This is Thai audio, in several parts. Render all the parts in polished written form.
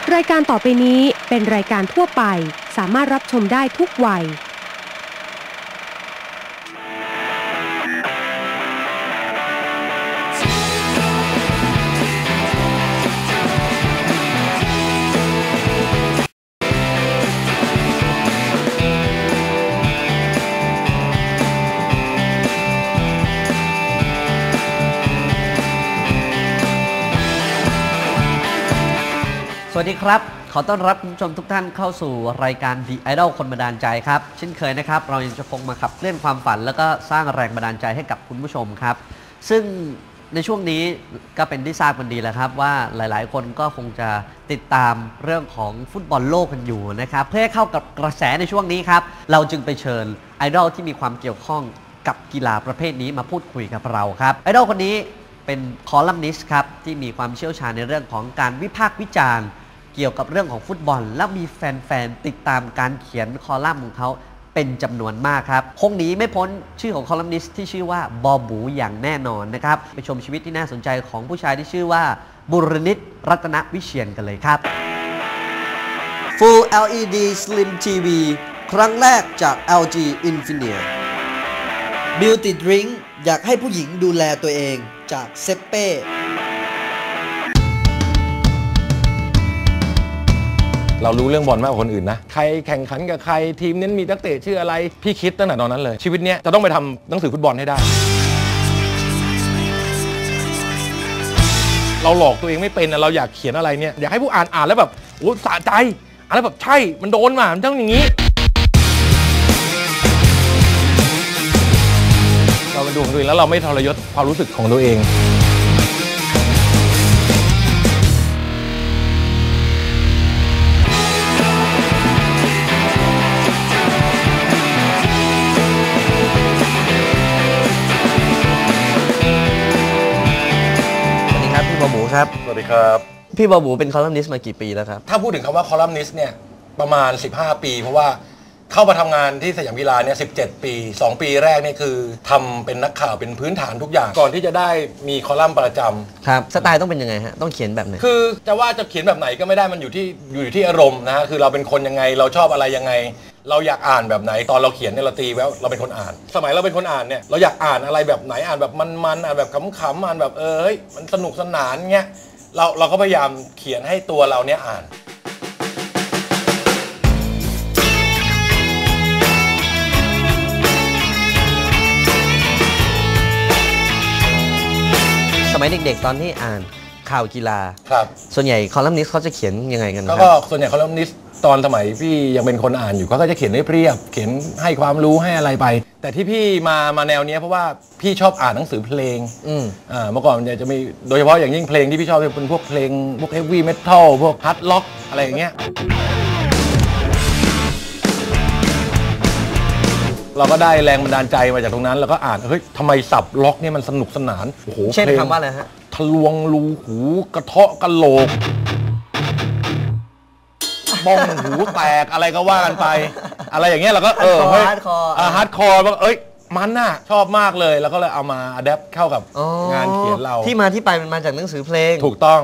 รายการต่อไปนี้เป็นรายการทั่วไปสามารถรับชมได้ทุกวัยสวัสดีครับขอต้อนรับคุณผู้ชมทุกท่านเข้าสู่รายการ The Idol คนบันดาลใจครับเช่นเคยนะครับเรายังจะคงมาขับเคลื่อนความฝันแล้วก็สร้างแรงบันดาลใจให้กับคุณผู้ชมครับซึ่งในช่วงนี้ก็เป็นที่ทราบกันดีแล้วครับว่าหลายๆคนก็คงจะติดตามเรื่องของฟุตบอลโลกกันอยู่นะครับเพื่อให้เข้ากับกระแสในช่วงนี้ครับเราจึงไปเชิญไอดอลที่มีความเกี่ยวข้องกับกีฬาประเภทนี้มาพูดคุยกับเราครับไอดอลคนนี้เป็นคอลัมนิสต์ครับที่มีความเชี่ยวชาญในเรื่องของการวิพากษ์วิจารณ์เกี่ยวกับเรื่องของฟุตบอลและมีแฟนๆติดตามการเขียนคอลัมน์ของเขาเป็นจำนวนมากครับคงหนีไม่พ้นชื่อของคอลัมนิสต์ที่ชื่อว่าบอบูอย่างแน่นอนนะครับไปชมชีวิตที่น่าสนใจของผู้ชายที่ชื่อว่าบุรณิตรัตนวิเชียรกันเลยครับ Full LED Slim TV ครั้งแรกจาก LG Infineon Beauty Drink อยากให้ผู้หญิงดูแลตัวเองจากเซเป้เรารู้เรื่องบอลมากกว่าคนอื่นนะใครแข่งขันกับใครทีมนั้นมีนักเตะชื่ออะไรพี่คิดตั้งแต่ตอนนั้นเลยชีวิตเนี้ยจะต้องไปทำหนังสือฟุตบอลให้ได้เราหลอกตัวเองไม่เป็นเราอยากเขียนอะไรเนี่ยอยากให้ผู้อ่านแล้วแบบโอ้สะใจอ่านแล้วแบบใช่มันโดนมามันต้องอย่างนี้เราเป็นดูของตัวเองแล้วเราไม่ทรยศความรู้สึกของตัวเองบอบูครับสวัสดีครับพี่บอบูเป็นคอลัมนิสต์มากี่ปีแล้วครับถ้าพูดถึงคำว่าคอลัมนิสต์เนี่ยประมาณ15ปีเพราะว่าเข้ามาทำงานที่สยามกีฬาเนี่ย17ปี2ปีแรกนี่คือทำเป็นนักข่าวเป็นพื้นฐานทุกอย่างก่อนที่จะได้มีคอลัมน์ประจำครับสไตล์ต้องเป็นยังไงฮะต้องเขียนแบบไหนคือจะว่าจะเขียนแบบไหนก็ไม่ได้มันอยู่ที่อารมณ์นะฮะคือเราเป็นคนยังไงเราชอบอะไรยังไงเราอยากอ่านแบบไหนตอนเราเขียนเนี่ยเราตีแล้วเราเป็นคนอ่านสมัยเราเป็นคนอ่านเนี่ยเราอยากอ่านอะไรแบบไหนอ่านแบบมันอ่านแบบขำๆอ่านแบบเฮ้ยมันสนุกสนานเงี้ยเราก็พยายามเขียนให้ตัวเราเนี่ยอ่านสมัยเด็กๆตอนที่อ่านข่าวกีฬาครับส่วนใหญ่คอลัมนิสต์เขาจะเขียนยังไงกันครับก็ส่วนใหญ่คอลัมนิสต์ตอนสมัยพี่ยังเป็นคนอ่านอยู่เขาก็จะเขียนเรียบเขียนให้ความรู้ให้อะไรไปแต่ที่พี่มาแนวนี้เพราะว่าพี่ชอบอ่านหนังสือเพลงเมื่อก่อนจะมีโดยเฉพาะอย่างยิ่งเพลงที่พี่ชอบเป็นพวกเพลงพวกเฮฟวี่เมทัลพวกฮาร์ดล็อกอะไรอย่างเงี้ยเราก็ได้แรงบันดาลใจมาจากตรงนั้นแล้วก็อ่านเฮ้ยทำไมสับล็อกเนี่ยมันสนุกสนานโอ้โหเช่นคำว่าอะไรฮะทะลวงรูหูกระเทาะกระโหลกบ้องหูแตกอะไรก็ว่ากันไปอะไรอย่างเงี้ยเราก็เฮ้ยฮาร์ดคอร์ว่ามันน่ะชอบมากเลยแล้วก็เลยเอามาอัดแอปเข้ากับงานเขียนเราที่มาที่ไปมันมาจากหนังสือเพลงถูกต้อง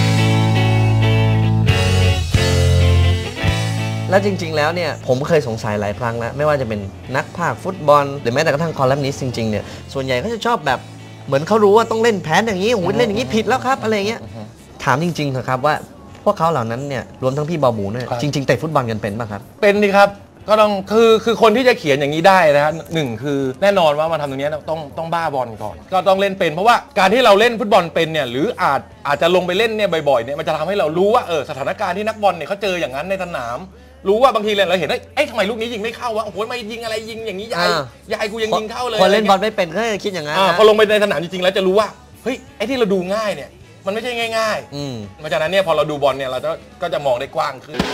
แล้วจริงๆแล้วเนี่ยผมเคยสงสัยหลายครั้งแล้วไม่ว่าจะเป็นนักพากย์ฟุตบอลหรือแม้แต่กระทั่งคอลัมนิสต์จริงๆเนี่ยส่วนใหญ่เขาจะชอบแบบเหมือนเขารู้ว่าต้องเล่นแผนอย่างนี้โอ้โหเล่นอย่างนี้ผิดแล้วครับอะไรเงี้ยถามจริงๆเถอะครับว่าพวกเขาเหล่านั้นเนี่ยรวมทั้งพี่บอบูเนี่ยจริงๆเตะฟุตบอลกันเป็นป่ะครับเป็นดิครับก็ต้องคือคนที่จะเขียนอย่างนี้ได้นะฮะหนึ่งคือแน่นอนว่ามาทำตรงนี้ต้องบ้าบอลก่อนก็ต้องเล่นเป็นเพราะว่าการที่เราเล่นฟุตบอลเป็นเนี่ยหรืออาจจะลงไปเล่นเนี่ยบ่อยๆเนี่ยมันจะทำให้เรารู้ว่าสถานการณ์ที่นักบอลเนี่ยเขาเจออย่างนั้นในสนามรู้ว่าบางทีเราเห็นทำไมลูกนี้ยิงไม่เข้าวะโอ้โหไม่ยิงอะไรยิงอย่างนี้ยายกูยังยิงเข้าเลยพอเล่นบอลไม่เป็นก็คิดอย่างนั้นพอลงไปในสนามจริงๆแล้วจะรู้ว่าเฮ้ยไอ้ที่เราดูง่ายเนี่ยมันไม่ใช่ง่ายๆเพราะฉะนั้นเนี่ยพอเราดูบอลเนี่ยเราก็จะมองได้กว้างขึ้น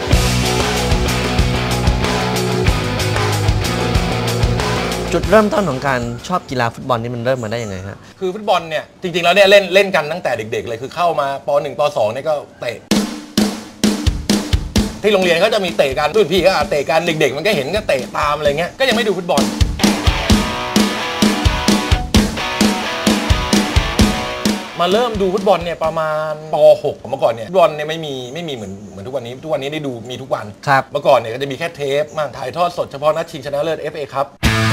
จุดเริ่มต้นของการชอบกีฬาฟุตบอลนี่มันเริ่มมาได้ยังไงฮะคือฟุตบอลเนี่ยจริงๆแล้วเนี่ยเล่นกันตั้งแต่เด็กๆเลยคือเข้ามาป.1 ป.2 เนี่ยก็เตะที่โรงเรียนก็จะมีเตะกันรุ่นพี่ก็เตะกันเด็กๆมันก็เห็นก็เตะตามอะไรเงี้ยก็ยังไม่ดูฟุตบอลมมาเริ่มดูฟุตบอลเนี่ยประมาณป .6 เมื่อก่อนเนี่ยฟุตบอลเนี่ยไม่มีเหมือนทุกวันนี้ได้ดูมีทุกวันครับเมื่อก่อนเนี่ยก็จะมีแค่เทปมั่งถ่ายทอดสดเฉพาะนัดชิงชนะเลิศ FA ครับ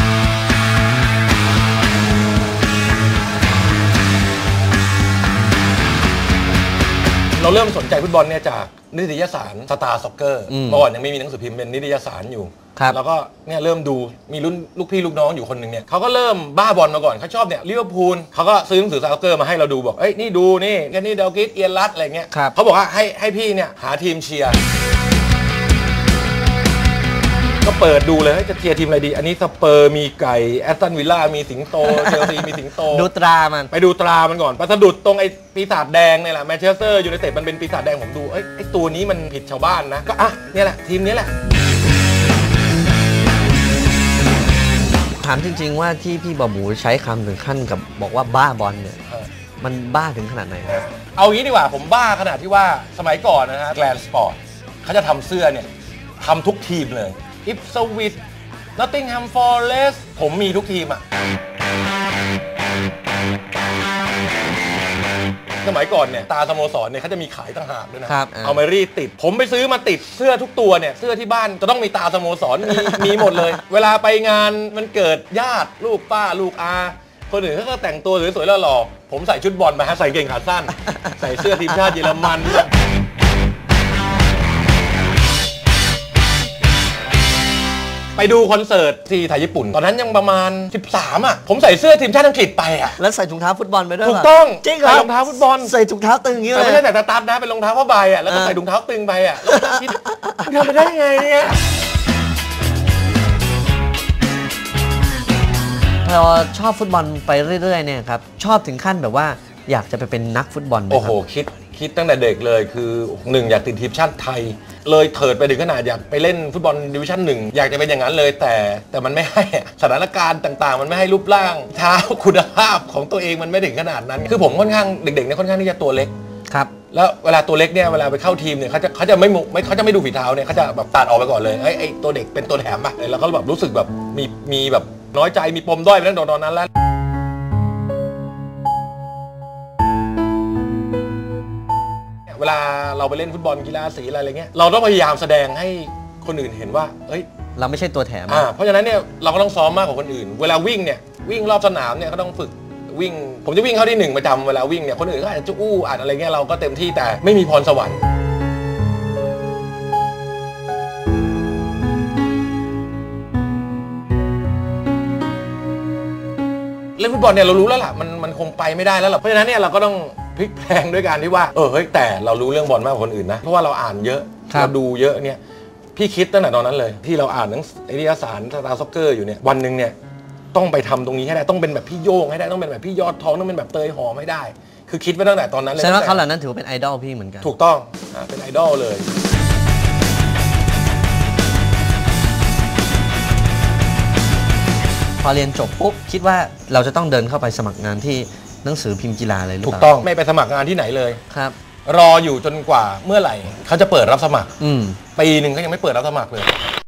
เราเริ่มสนใจฟุตบอลเนี่ยจากนิตยสารสตาร์ซ็อกเกอร์เมื่อก่อนยังไม่มีหนังสือพิมพ์เป็นนิตยสารอยู่แล้วก็เนี่ยเริ่มดูมีรุ่นลูกพี่ลูกน้องอยู่คนหนึ่งเนี่ยเขาก็เริ่มบ้าบอลมาก่อนเขาชอบเนี่ยลิเวอร์พูลเขาก็ซื้อหนังสือซ็อกเกอร์มาให้เราดูบอกเอ้ยนี่ดูนี่แค่นี้เดลกิสเอียนรัตอะไรเงี้ยเขาบอกว่าให้พี่เนี่ยหาทีมเชียร์ก็เปิดดูเลยจะเชียร์ทีมอะไรดีอันนี้สเปอร์มีไก่แอสตันวิลล่ามีสิงโตเชลซีมีสิงโตดูตรามันไปดูตรามันก่อนไปสะดุดตรงไอ้ปีศาจแดงเนี่ยแหละแมนเชสเตอร์ยูไนเต็ดมันเป็นปีศาจแดงผมดูไอ้ตัวนี้มันผิดชาวบ้านนะก็อ่ะเนี่ยแหละทีมนี้แหละถามจริงๆว่าที่พี่บอหมูใช้คำถึงขั้นกับบอกว่าบ้าบอลเนี่ยมันบ้าถึงขนาดไหนครับเอางี้ดีกว่าผมบ้าขนาดที่ว่าสมัยก่อนนะฮะแกลนสปอร์ตเขาจะทำเสื้อเนี่ยทำทุกทีมเลยอิปสวิชนอตติงแฮมฟอร์เรสต์ผมมีทุกทีมอะสมัยก่อนเนี่ยตาสโมสรเนี่ยเขาจะมีขายต่างหากด้วยนะเอามารีดติดผมไปซื้อมาติดเสื้อทุกตัวเนี่ยเสื้อที่บ้านจะต้องมีตาสโมสรมีหมดเลยเวลาไปงานมันเกิดญาติลูกป้าลูกอาคนอื่นเขาก็แต่งตัวสวยๆหล่อๆผมใส่ชุดบอลมาใส่เกงขาสั้นใส่เสื้อทีมชาติเยอรมันไปดูคอนเสิร์ตที่ไทยญี่ปุ่นตอนนั้นยังประมาณ13อ่ะผมใส่เสื้อทีมชาติอังกฤษไปอ่ะแล้วใส่ถุงเท้าฟุตบอลไปด้วยถูกต้องจริงเหรอใส่รองเท้าฟุตบอลใส่ถุงเท้าตึงอย่างนี้เลยไม่ใช่แต่ตาตัดนะเป็นรองเท้าผ้าใบอ่ะแล้วก็ใส่ถุงเท้าตึงไปอ่ะแล้วก็คิดทำไปได้ยังไงเนี่ยพอชอบฟุตบอลไปเรื่อยๆเนี่ยครับชอบถึงขั้นแบบว่าอยากจะไปเป็นนักฟุตบอลไหมครับโอ้โหคิดตั้งแต่เด็กเลยคือ1อยากติดทีมชาติไทยเลยเถิดไปถึงขนาดอยากไปเล่นฟุตบอลดิวิชั่น1อยากจะเป็นอย่างนั้นเลยแต่มันไม่ให้สถานการณ์ต่างๆมันไม่ให้รูปร่างเท้าคุณภาพของตัวเองมันไม่ถึงขนาดนั้นคือผมค่อนข้างเด็กๆเนี่ยค่อนข้างที่จะตัวเล็กครับแล้วเวลาตัวเล็กเนี่ยเวลาไปเข้าทีมเนี่ยเขาจะไม่ดูฝีเท้าเนี่ยเขาจะแบบตัดออกไปก่อนเลยไอ้ตัวเด็กเป็นตัวแถมป่ะแล้วก็แบบรู้สึกแบบมีแบบน้อยใจมีปมด้อยไปตั้งแต่ตอนนั้นแล้วเวลาเราไปเล่นฟุตบอลกีฬาสีอะไรเงี้ยเราต้องพยายามแสดงให้คนอื่นเห็นว่าเอ้ยเราไม่ใช่ตัวแถมเพราะฉะนั้นเนี่ยเราก็ต้องซ้อมมากกว่าคนอื่นเวลาวิ่งเนี่ยวิ่งรอบสนามเนี่ยก็ต้องฝึกวิ่งผมจะวิ่งเข้าที่1ประจำเวลาวิ่งเนี่ยคนอื่นก็อาจจะอู้อาจอะไรเงี้ยเราก็เต็มที่แต่ไม่มีพรสวรรค์เล่นฟุตบอลเนี่ยเรารู้แล้วล่ะมันคงไปไม่ได้แล้วหรอกเพราะฉะนั้นเนี่ยเราก็ต้องพลิกแพลงด้วยการที่ว่าเฮ้ยแต่เรารู้เรื่องบอลมากกว่าคนอื่นนะเพราะว่าเราอ่านเยอะเราดูเยอะเนี่ยพี่คิดตั้งแต่ตอนนั้นเลยที่เราอ่านหนังสือนิตยสารสตาร์ซ็อกเกอร์อยู่เนี่ยวันหนึ่งเนี่ยต้องไปทำตรงนี้ให้ได้ต้องเป็นแบบพี่โย่งให้ได้ต้องเป็นแบบพี่ยอดทองต้องเป็นแบบเตยหอมให้ได้คือคิดไว้ตั้งแต่ตอนนั้นเลยแสดงว่าเขาเหล่านั้นถือว่าเป็นไอดอลพี่เหมือนกันถูกต้องเป็นไอดอลเลยพอเรียนจบปุ๊บคิดว่าเราจะต้องเดินเข้าไปสมัครงานที่หนังสือพิมพ์กีฬาเลยหรือเปล่าถูกต้องไม่ไปสมัครงานที่ไหนเลยครับรออยู่จนกว่าเมื่อไหร่เขาจะเปิดรับสมัครปีหนึ่งเขายังไม่เปิดรับสมัครเลย